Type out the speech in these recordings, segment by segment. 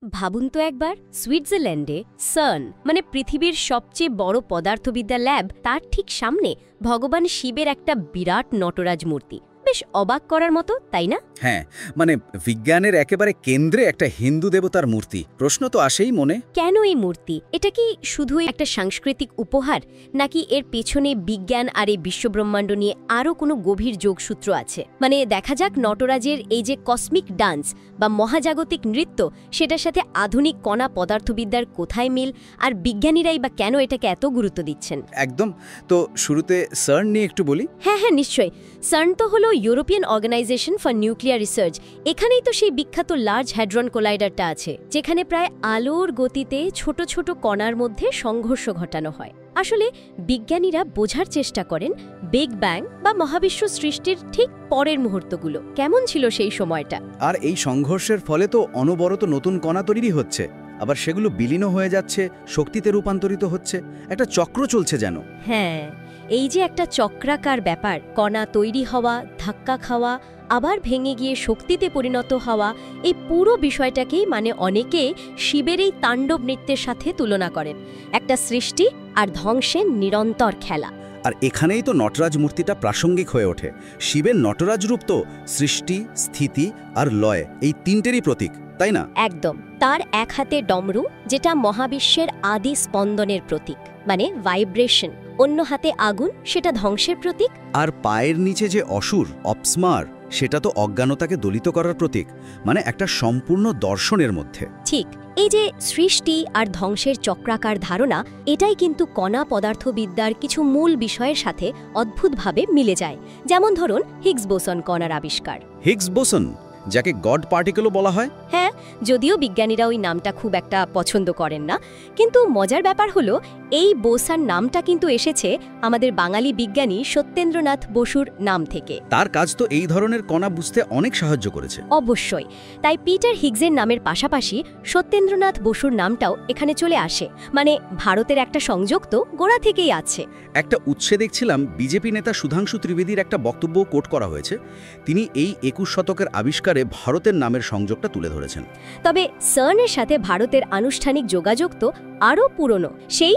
ভাবুন তো একবার, সুইজারল্যান্ডে সার্ন মানে পৃথিবীর সবচেয়ে বড় পদার্থবিদ্যা ল্যাব, তার ঠিক সামনে ভগবান শিবের একটা বিরাট নটরাজ মূর্তি। বেশ অবাক করার মতো, তাই না? হ্যাঁ, মানে বিজ্ঞানের একেবারে কেন্দ্রে একটা হিন্দু দেবতার মূর্তি। প্রশ্ন তো আসেই মনে, কেন এই মূর্তি? এটা কি শুধুই একটা সাংস্কৃতিক উপহার, নাকি এর পেছনে বিজ্ঞান আর এই বিশ্বব্রহ্মাণ্ড নিয়ে আরও কোনো গভীর যোগসূত্র আছে? মানে দেখা যাক নটরাজের এই যে কসমিক ডান্স বা মহাজাগতিক নৃত্য, সেটার সাথে আধুনিক কণা পদার্থবিদ্যার কোথায় মিল, আর বিজ্ঞানীরাই বা কেন এটাকে এত গুরুত্ব দিচ্ছেন। একদম। তো শুরুতে সার্ন নিয়ে একটু বলি। হ্যাঁ, নিশ্চয়ই। সার্ন তো হলো European organization for nuclear research. এখানেই তো সেই বিখ্যাত লার্জ হ্যাড্রন কোলাইডারটা আছে, যেখানে প্রায় আলোর গতিতে ছোট ছোট কণার মধ্যে সংঘর্ষ ঘটানো হয়। আসলে বিজ্ঞানীরা বোঝার চেষ্টা করেন বিগ ব্যাং বা মহাবিশ্ব সৃষ্টির ঠিক পরের মুহূর্তগুলো কেমন ছিল সেই সময়টা। আর এই সংঘর্ষের ফলে তো অনবরত নতুন কণা তৈরি হচ্ছে, আবার সেগুলো বিলীন হয়ে যাচ্ছে, শক্তিতে রূপান্তরিত হচ্ছে। একটা চক্র চলছে যেন। হ্যাঁ, এই যে একটা চক্রাকার ব্যাপার, কণা তৈরি হওয়া, ধাক্কা খাওয়া, আবার ভেঙে গিয়ে শক্তিতে পরিণত হওয়া, এই পুরো বিষয়টাকেই মানে অনেকে শিবের এই তাণ্ডব নৃত্যের সাথে তুলনা করেন। একটা সৃষ্টি আর ধ্বংসের নিরন্তর খেলা। আর এখানেই তো নটরাজ মূর্তিটা প্রাসঙ্গিক হয়ে ওঠে। শিবের নটরাজ রূপ তো সৃষ্টি, স্থিতি আর লয়, এই তিনটেরই প্রতীক, তাই না? একদম। তার এক হাতে ডমরু, যেটা মহাবিশ্বের আদি স্পন্দনের প্রতীক, মানে ভাইব্রেশন। অন্য হাতে আগুন, সেটা ধ্বংসের প্রতীক। আর পায়ের নিচে যে অসুর, অপস্মার, সেটা তো অজ্ঞানতাকে দলিত করার প্রতীক, মানে একটা সম্পূর্ণ দর্শনের মধ্যে। ঠিক। এই যে সৃষ্টি আর ধ্বংসের চক্রাকার ধারণা, এটাই কিন্তু কণা পদার্থবিদ্যার কিছু মূল বিষয়ের সাথে অদ্ভুতভাবে মিলে যায়। যেমন ধরুন হিগস বোসন কণার আবিষ্কার। হিগস বোসন, যাকে গড পার্টিকেলও বলা হয়। হ্যাঁ, যদিও বিজ্ঞানীরা ওই নামটা খুব একটা পছন্দ করেন না, কিন্তু মজার ব্যাপার হলো এই বোসার নামটা কিন্তু এসেছে আমাদের বাঙালি বিজ্ঞানী সত্যেন্দ্রনাথ বসুর নাম থেকে। তার কাজ তো এই ধরনের কণা বুঝতে অনেক সাহায্য করেছে। অবশ্যই। তাই পিটার হিগসের নামের পাশাপাশি সত্যেন্দ্রনাথ বসুর নামটাও এখানে চলে আসে। মানে ভারতের একটা সংযোগ তো গোড়া থেকেই আছে। একটা উৎসে দেখছিলাম বিজেপি নেতা সুধাংশু ত্রিবেদীর একটা বক্তব্য কোট করা হয়েছে। তিনি এই 21 শতকের আবিষ্কারে ভারতের নামের সংযোগটা তুলে ধরেছেন। তবে সার্নের সাথে ভারতের আনুষ্ঠানিক যোগাযোগ তো আরও পুরনো, সেই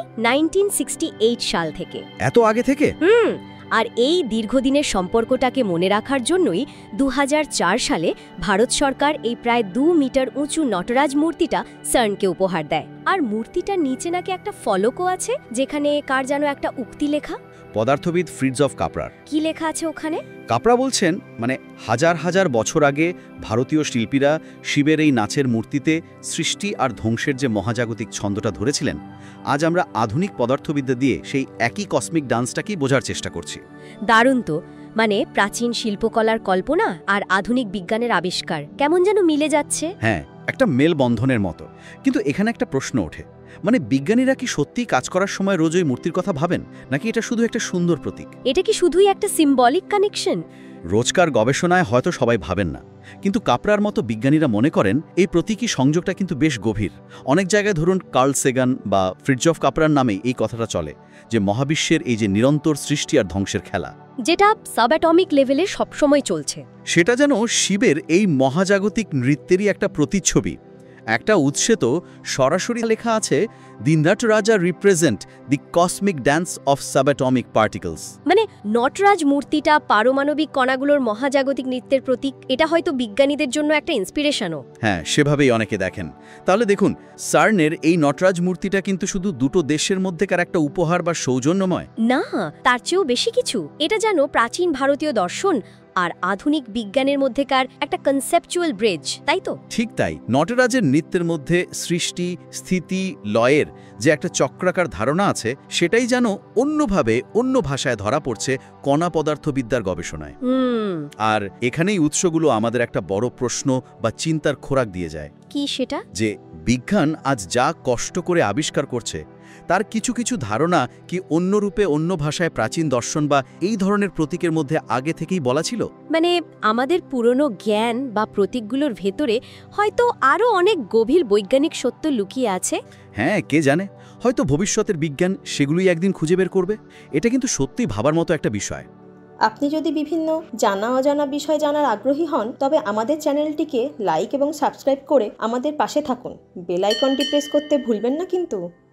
1968 সাল থেকে। এত আগে থেকে? আর এই দীর্ঘদিনের সম্পর্কটাকে মনে রাখার জন্যই 2004 সালে ভারত সরকার এই প্রায় 2 মিটার উঁচু নটরাজ মূর্তিটা সার্নকে উপহার দেয়। আর মূর্তিটার নিচে নাকি একটা ফলকও আছে, যেখানে কার যেন একটা উক্তি লেখা। পদার্থবিদ ফ্রিটজফ কাপরার। কি লেখা আছে ওখানে? কাপরা বলছেন, মানে হাজার হাজার বছর আগে ভারতীয় শিল্পীরা শিবের এই নাচের মূর্তিতে সৃষ্টি আর ধ্বংসের যে মহাজাগতিক ছন্দটা ধরেছিলেন, আজ আমরা আধুনিক পদার্থবিদ্যা দিয়ে সেই একই কসমিক ডান্সটাকেই বোঝার চেষ্টা করছি। দারুণ তো। মানে প্রাচীন শিল্পকলার কল্পনা আর আধুনিক বিজ্ঞানের আবিষ্কার কেমন যেন মিলে যাচ্ছে। হ্যাঁ, একটা মেলবন্ধনের মতো। কিন্তু এখানে একটা প্রশ্ন ওঠে, মানে বিজ্ঞানীরা কি সত্যিই কাজ করার সময় রোজ ওই মূর্তির কথা ভাবেন, নাকি এটা শুধু একটা সুন্দর প্রতীক? এটা কি শুধুই একটা সিম্বলিক কানেকশন? রোজকার গবেষণায় হয়তো সবাই ভাবেন না, কিন্তু কাপরার মতো বিজ্ঞানীরা মনে করেন এই প্রতীকী সংযোগটা কিন্তু বেশ গভীর। অনেক জায়গায় ধরুন কার্ল সেগান বা ফ্রিটজফ কাপরার নামে এই কথাটা চলে, যে মহাবিশ্বের এই যে নিরন্তর সৃষ্টি আর ধ্বংসের খেলা, যেটা সাবঅ্যাটমিক লেভেলে সবসময় চলছে, সেটা যেন শিবের এই মহাজাগতিক নৃত্যেরই একটা প্রতিচ্ছবি। একটা উৎসে তো সরাসরি লেখা আছে, the Nataraja represent the cosmic dance of subatomic particles. মানে নটরাজ মূর্তিটা পারমাণবিক কণাগুলোর মহাজাগতিক নৃত্যের প্রতীক। এটা হয়তো বিজ্ঞানীদের জন্য একটা ইন্সপিরেশনও। হ্যাঁ, সেভাবেই অনেকে দেখেন। তাহলে দেখুন, সার্নের এই নটরাজ মূর্তিটা কিন্তু শুধু দুটো দেশের মধ্যেকার একটা উপহার বা সৌজন্যময় না, তার চেয়েও বেশি কিছু। এটা যেন প্রাচীন ভারতীয় দর্শন আর আধুনিক বিজ্ঞানের মধ্যেকার একটা কনসেপচুয়াল ব্রিজ, তাই তো? ঠিক তাই। নটরাজের নৃত্যের মধ্যে সৃষ্টি, স্থিতি, লয়ের যে একটা চক্রাকার ধারণা আছে, সেটাই যেন অন্যভাবে, অন্য ভাষায় ধরা পড়ছে কণা পদার্থবিদ্যার গবেষণায়। আর এখানেই উৎসগুলো আমাদের একটা বড় প্রশ্ন বা চিন্তার খোরাক দিয়ে যায়। কি সেটা? যে বিজ্ঞান আজ যা কষ্ট করে আবিষ্কার করছে, তার কিছু কিছু ধারণা কি অন্য রূপে, অন্য ভাষায় প্রাচীন দর্শন বা এই ধরনের প্রতীকের মধ্যে আগে থেকেই বলা ছিল? মানে আমাদের পুরনো জ্ঞান বা প্রতীকগুলোর ভেতরে হয়তো আরও অনেক গভীর বৈজ্ঞানিক সত্য লুকিয়ে আছে। হ্যাঁ, কে জানে, হয়তো ভবিষ্যতের বিজ্ঞান সেগুলোই একদিন খুঁজে বের করবে। এটা কিন্তু সত্যিই ভাবার মতো একটা বিষয়। আপনি যদি বিভিন্ন জানা অজানা বিষয় জানার আগ্রহী হন তবে আমাদের চ্যানেলটিকে লাইক এবং সাবস্ক্রাইব করে আমাদের পাশে থাকুন। বেল আইকনটি প্রেস করতে ভুলবেন না কিন্তু।